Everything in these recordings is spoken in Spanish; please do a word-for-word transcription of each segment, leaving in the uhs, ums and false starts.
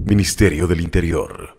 Ministerio del Interior.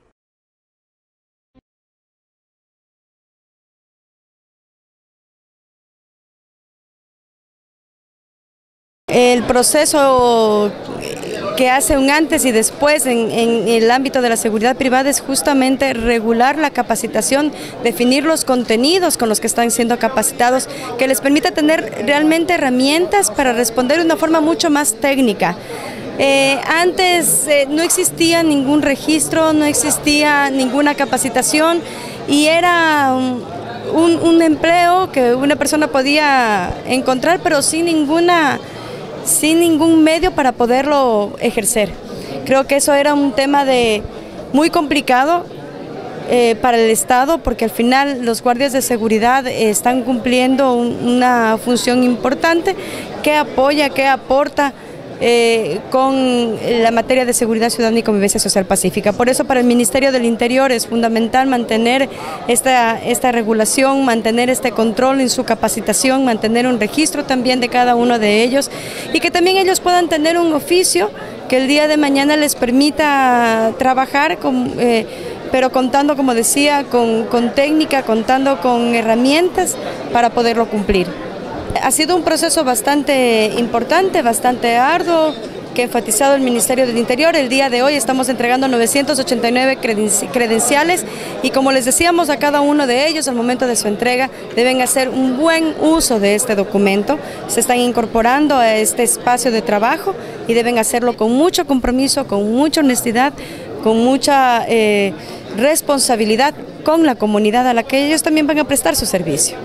El proceso que hace un antes y después en, en el ámbito de la seguridad privada es justamente regular la capacitación, definir los contenidos con los que están siendo capacitados, que les permita tener realmente herramientas para responder de una forma mucho más técnica. Eh, antes eh, no existía ningún registro, no existía ninguna capacitación y era un, un, un empleo que una persona podía encontrar, pero sin ninguna... sin ningún medio para poderlo ejercer. Creo que eso era un tema de muy complicado eh, para el Estado, porque al final los guardias de seguridad eh, están cumpliendo un, una función importante que apoya, que aporta Eh, con la materia de seguridad ciudadana y convivencia social pacífica. Por eso para el Ministerio del Interior es fundamental mantener esta, esta regulación, mantener este control en su capacitación, mantener un registro también de cada uno de ellos y que también ellos puedan tener un oficio que el día de mañana les permita trabajar con, eh, pero contando, como decía, con, con técnica, contando con herramientas para poderlo cumplir. Ha sido un proceso bastante importante, bastante arduo, que ha enfatizado el Ministerio del Interior. El día de hoy estamos entregando novecientos ochenta y nueve credenciales y, como les decíamos a cada uno de ellos, al momento de su entrega deben hacer un buen uso de este documento. Se están incorporando a este espacio de trabajo y deben hacerlo con mucho compromiso, con mucha honestidad, con mucha eh, responsabilidad con la comunidad a la que ellos también van a prestar su servicio.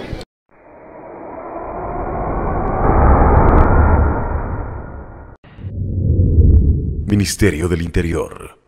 Ministerio del Interior.